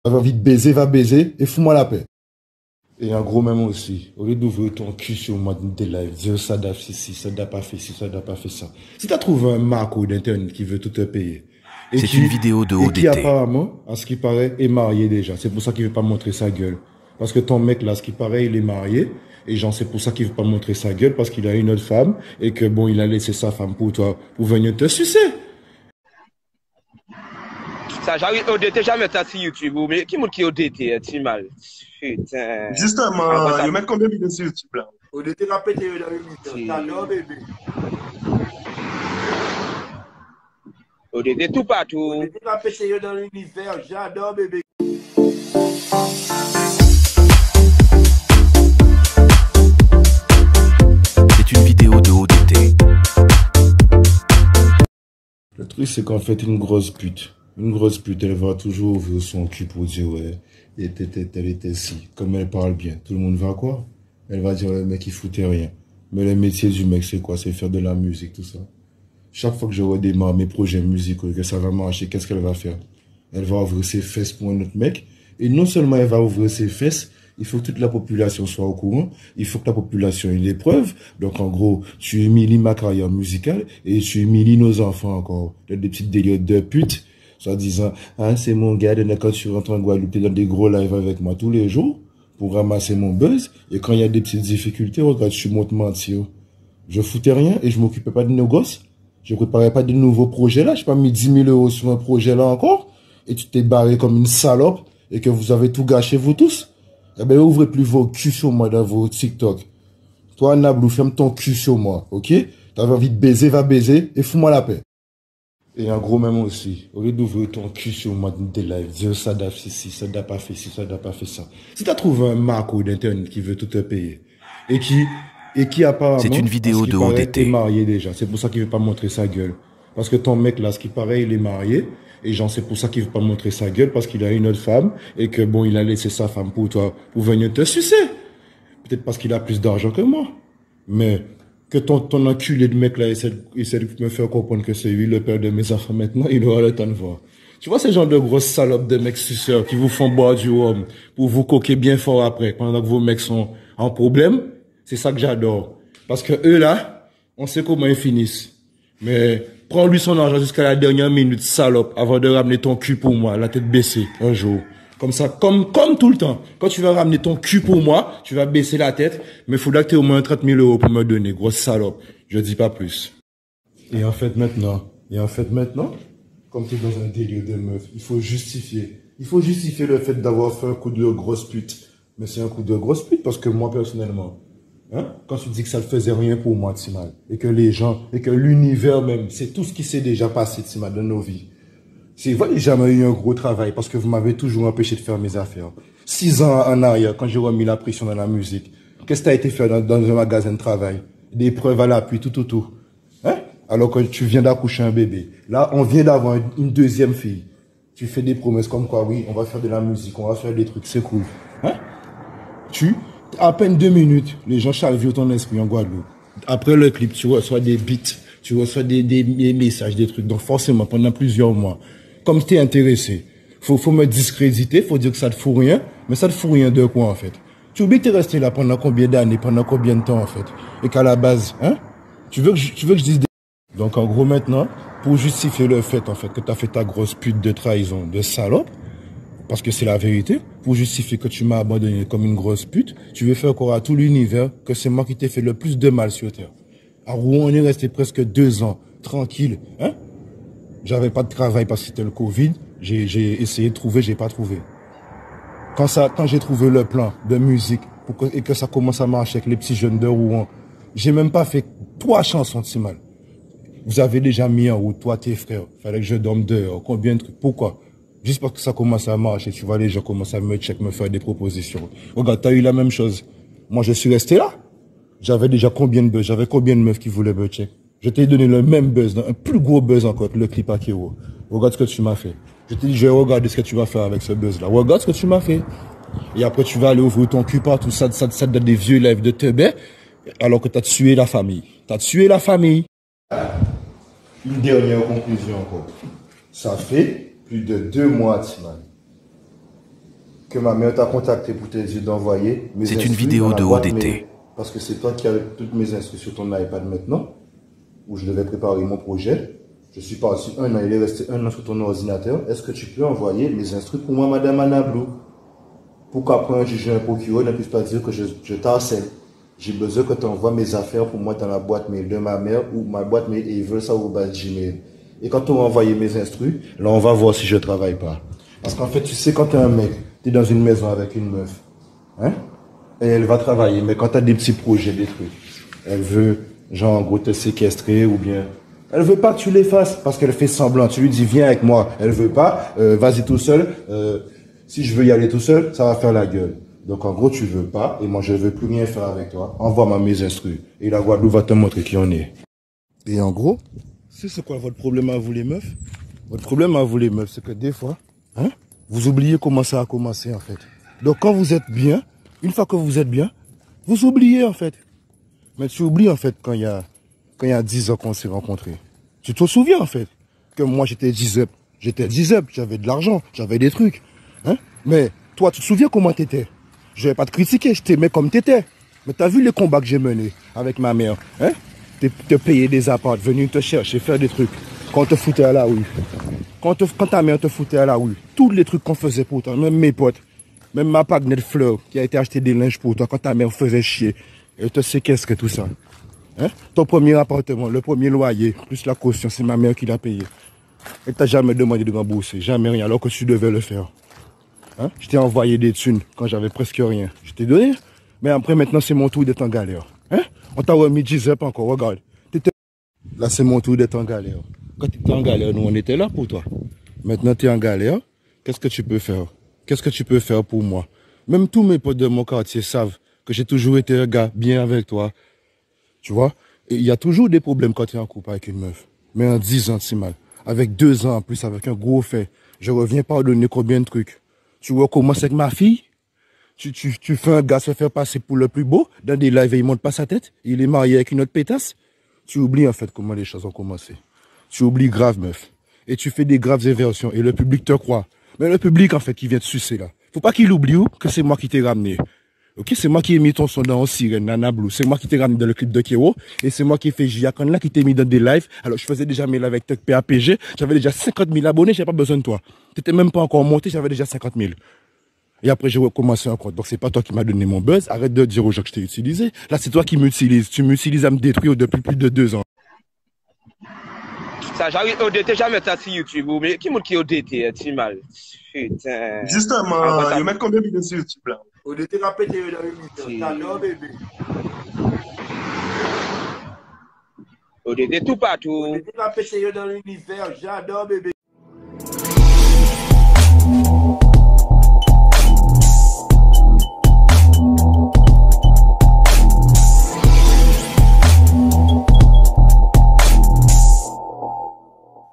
T'avais envie de baiser, va baiser et fous-moi la paix. Et en gros, même aussi, au lieu d'ouvrir ton cul sur moi dans tes lives, dire ça n'a fait ci, ça n'a pas fait ci, ça n'a pas fait ça. Si t'as trouvé un marco d'internet qui veut tout te payer, C'est une vidéo de et qui ODT. apparemment, à ce qui paraît, est marié déjà. C'est pour ça qu'il veut pas montrer sa gueule. Parce que ton mec là, à ce qui paraît, il est marié. Et genre, c'est pour ça qu'il veut pas montrer sa gueule, parce qu'il a une autre femme, et que bon, il a laissé sa femme pour toi, pour venir te sucer. Ça, j'arrive ODT, jamais ça sur YouTube. Mais qui montre qui ODT, c'est mal. Putain. Justement, ils mettent combien de vidéos sur YouTube là? ODT l'a pété dans le t'adore bébé. ODT tout partout. ODT l'a pété dans l'univers, j'adore bébé. C'est une vidéo de ODT. Le truc, c'est qu'en fait, une grosse pute, elle va toujours ouvrir son cul pour dire, ouais, elle était si. Comme elle parle bien, tout le monde va quoi? Elle va dire, le mec, il foutait rien. Mais le métier du mec, c'est quoi? C'est faire de la musique, tout ça. Chaque fois que je redémarre mes projets musicaux et que ça va marcher, qu'est-ce qu'elle va faire? Elle va ouvrir ses fesses pour un autre mec. Et non seulement elle va ouvrir ses fesses, il faut que toute la population soit au courant. Il faut que la population ait des preuves. Donc, en gros, tu humilies ma carrière musicale et tu humilies nos enfants encore. Des petites délires de pute. Soit disant, ah, c'est mon gars, quand tu rentres en Guadeloupe, t'es dans des gros lives avec moi tous les jours pour ramasser mon buzz. Et quand il y a des petites difficultés, regarde, je suis monte mentir. Je foutais rien et je m'occupais pas de nos gosses. Je préparais pas de nouveaux projets là. Je pas mis 10 000 euros sur un projet là encore. Et tu t'es barré comme une salope et que vous avez tout gâché vous tous. Eh ben, ouvrez plus vos culs sur moi dans vos TikTok. Toi, Nablou, ferme ton cul sur moi, ok? T'avais envie de baiser, va baiser et fous-moi la paix. Et en gros, même aussi, au lieu d'ouvrir ton cul sur moi dans tes lives, dire ça n'a fait ci, ça n'a pas fait ci, ça n'a pas fait ça. Si t'as trouvé un marco d'internet qui veut tout te payer et qui apparemment, C'est une vidéo de ODT. est marié déjà. C'est pour ça qu'il veut pas montrer sa gueule. Parce que ton mec là, ce qui paraît, il est marié. Et genre, c'est pour ça qu'il veut pas montrer sa gueule, parce qu'il a une autre femme, et que bon, il a laissé sa femme pour toi, pour venir te sucer. Peut-être parce qu'il a plus d'argent que moi. Mais, que ton enculé de mec là essaie de me faire comprendre que c'est lui le père de mes enfants maintenant, il aura le temps de voir. Tu vois ces genre de grosses salopes de mecs suceurs qui vous font boire du rhum pour vous coquer bien fort après, pendant que vos mecs sont en problème? C'est ça que j'adore. Parce que eux là, on sait comment ils finissent. Mais, prends lui son argent jusqu'à la dernière minute, salope, avant de ramener ton cul pour moi, la tête baissée, un jour. Comme ça, comme tout le temps. Quand tu vas ramener ton cul pour moi, tu vas baisser la tête, mais il faudra que tu aies au moins 30 000 euros pour me donner, grosse salope. Je dis pas plus. Et en fait, maintenant, comme tu es dans un délire de meuf, il faut justifier. Il faut justifier le fait d'avoir fait un coup de grosse pute. Mais c'est un coup de grosse pute parce que moi, personnellement, hein, quand tu dis que ça ne faisait rien pour moi, Timal, et que les gens, et que l'univers même, c'est tout ce qui s'est déjà passé, Timal, dans nos vies. C'est vrai, j'ai jamais eu un gros travail parce que vous m'avez toujours empêché de faire mes affaires. 6 ans en arrière, quand j'ai remis la pression dans la musique, qu'est-ce que tu as été fait dans un magasin de travail? Des preuves à l'appui, tout. Hein? Alors que tu viens d'accoucher un bébé. Là, on vient d'avoir une deuxième fille. Tu fais des promesses comme quoi, oui, on va faire de la musique, on va faire des trucs, c'est cool. Hein? À peine 2 minutes, les gens chargent ton esprit en Guadeloupe. Après le clip, tu reçois des beats, tu reçois des messages, des trucs. Donc forcément, pendant plusieurs mois, comme tu es intéressé, faut me discréditer, faut dire que ça te fout rien. Mais ça te fout rien de quoi en fait? Tu oublies que tu es resté là pendant combien d'années, pendant combien de temps en fait? Et qu'à la base, hein? Tu veux que je dise des... Donc en gros maintenant, pour justifier le fait en fait que tu as fait ta grosse pute de trahison, de salope, parce que c'est la vérité, pour justifier que tu m'as abandonné comme une grosse pute, tu veux faire croire à tout l'univers que c'est moi qui t'ai fait le plus de mal sur Terre. À Rouen, on est resté presque 2 ans, tranquille, hein? J'avais pas de travail parce que c'était le Covid, j'ai essayé de trouver, j'ai pas trouvé. Quand j'ai trouvé le plan de musique, et que ça commence à marcher avec les petits jeunes de Rouen, j'ai même pas fait 3 chansons de Timal. Vous avez déjà mis en route, toi, tes frères, fallait que je dorme dehors, combien de trucs, pourquoi? Juste parce que ça commence à marcher, tu vois, les gens commencent à me check, me faire des propositions. Regarde, t'as eu la même chose. Moi, je suis resté là. J'avais déjà combien de buzz, j'avais combien de meufs qui voulaient me check. Je t'ai donné le même buzz, un plus gros buzz encore que le clip à Kero. Regarde ce que tu m'as fait. Je t'ai dit, je vais regarder ce que tu vas faire avec ce buzz-là. Regarde ce que tu m'as fait. Et après, tu vas aller ouvrir ton cul partout, ça donne des vieux lives de teubé, alors que t'as tué la famille. T'as tué la famille. Une dernière conclusion encore. Ça fait plus de 2 mois, Timan. que ma mère t'a contacté pour te dire d'envoyer mes C'est une instruits vidéo dans la de boîte ODT. mail. Parce que c'est toi qui as toutes mes instruits sur ton iPad maintenant, où je devais préparer mon projet. Je suis parti 1 an, il est resté 1 an sur ton ordinateur. Est-ce que tu peux envoyer mes instruits pour moi, Madame Anablou? Pour qu'après un juge et un procureur ne puisse pas dire que je t'harcèle. J'ai besoin que tu envoies mes affaires pour moi dans la boîte mail de ma mère ou ma boîte mail evers@gmail. Et quand tu auras envoyé mes instruits, là on va voir si je travaille pas. Parce qu'en fait, tu sais, quand tu es un mec, tu es dans une maison avec une meuf, hein, et elle va travailler, mais quand tu as des petits projets, des trucs, elle veut, genre en gros, te séquestrer ou bien... Elle veut pas que tu les fasses parce qu'elle fait semblant. Tu lui dis, viens avec moi. Elle veut pas, vas-y tout seul. Si je veux y aller tout seul, ça va faire la gueule. Donc en gros, tu veux pas, et moi je veux plus rien faire avec toi. Envoie-moi mes instruits. Et la Guadeloupe va te montrer qui on est. Et en gros, c'est quoi votre problème à vous les meufs? Votre problème à vous les meufs, c'est que des fois, hein, vous oubliez comment ça a commencé en fait. Donc quand vous êtes bien, une fois que vous êtes bien, vous oubliez en fait. Mais tu oublies en fait quand il y a 10 ans qu'on s'est rencontrés. Tu te souviens en fait que moi j'étais 10 up. J'étais 10 up, j'avais de l'argent, j'avais des trucs. Hein? Mais toi, tu te souviens comment t'étais? Je vais pas te critiquer, je t'aimais comme t'étais. Mais t'as vu les combats que j'ai menés avec ma mère, hein? Te payer des apparts, venir te chercher, faire des trucs. Quand on te foutait à la rue. Quand ta mère te foutait à la rue. Tous les trucs qu'on faisait pour toi, même mes potes. Même ma pagne de fleurs qui a été acheté des linges pour toi quand ta mère faisait chier. Elle te séquestrait tout ça. Hein? Ton premier appartement, le premier loyer, plus la caution, c'est ma mère qui l'a payé. Elle t'a jamais demandé de rembourser, jamais rien, alors que tu devais le faire. Hein? Je t'ai envoyé des thunes quand j'avais presque rien. Je t'ai donné. Mais après, maintenant, c'est mon tour d'être en galère. Hein? On t'a remis 10 up encore, regarde. Là, c'est mon tour d'être en galère. Quand tu étais en galère, nous, on était là pour toi. Maintenant, tu es en galère. Qu'est-ce que tu peux faire? Qu'est-ce que tu peux faire pour moi? Même tous mes potes de mon quartier savent que j'ai toujours été un gars bien avec toi. Tu vois? Et il y a toujours des problèmes quand tu es en couple avec une meuf. Mais en 10 ans, c'est mal. Avec 2 ans en plus, avec un gros fait. Je reviens pardonner combien de trucs. Tu recommences avec ma fille? Tu fais un gars se faire passer pour le plus beau dans des lives et il monte pas sa tête? Il est marié avec une autre pétasse? Tu oublies en fait comment les choses ont commencé. Tu oublies grave, meuf. Et tu fais des graves inversions et le public te croit. Mais le public en fait qui vient te sucer là. Faut pas qu'il oublie que c'est moi qui t'ai ramené. Ok, c'est moi qui ai mis ton son dans Sirène, Nana Blue. C'est moi qui t'ai ramené dans le clip de Kero. Et c'est moi qui ai fait Jiakon là, qui t'ai mis dans des lives. Alors, je faisais déjà mes lives avec PAPG. J'avais déjà 50 000 abonnés, j'avais pas besoin de toi. T'étais même pas encore monté, j'avais déjà 50 000. Et après, j'ai recommencé encore. Donc, c'est pas toi qui m'as donné mon buzz. Arrête de dire aux gens que je t'ai utilisé. Là, c'est toi qui m'utilises. Tu m'utilises à me détruire depuis plus de 2 ans. Ça, j'arrive ODT, jamais ça sur YouTube. Mais qui est ODT, tu mal? Putain. Justement, ils mettent combien de vidéos sur YouTube là? ODT a pété dans l'émission. T'adores, bébé. ODT tout partout. ODT a pété dans l'univers. J'adore, bébé.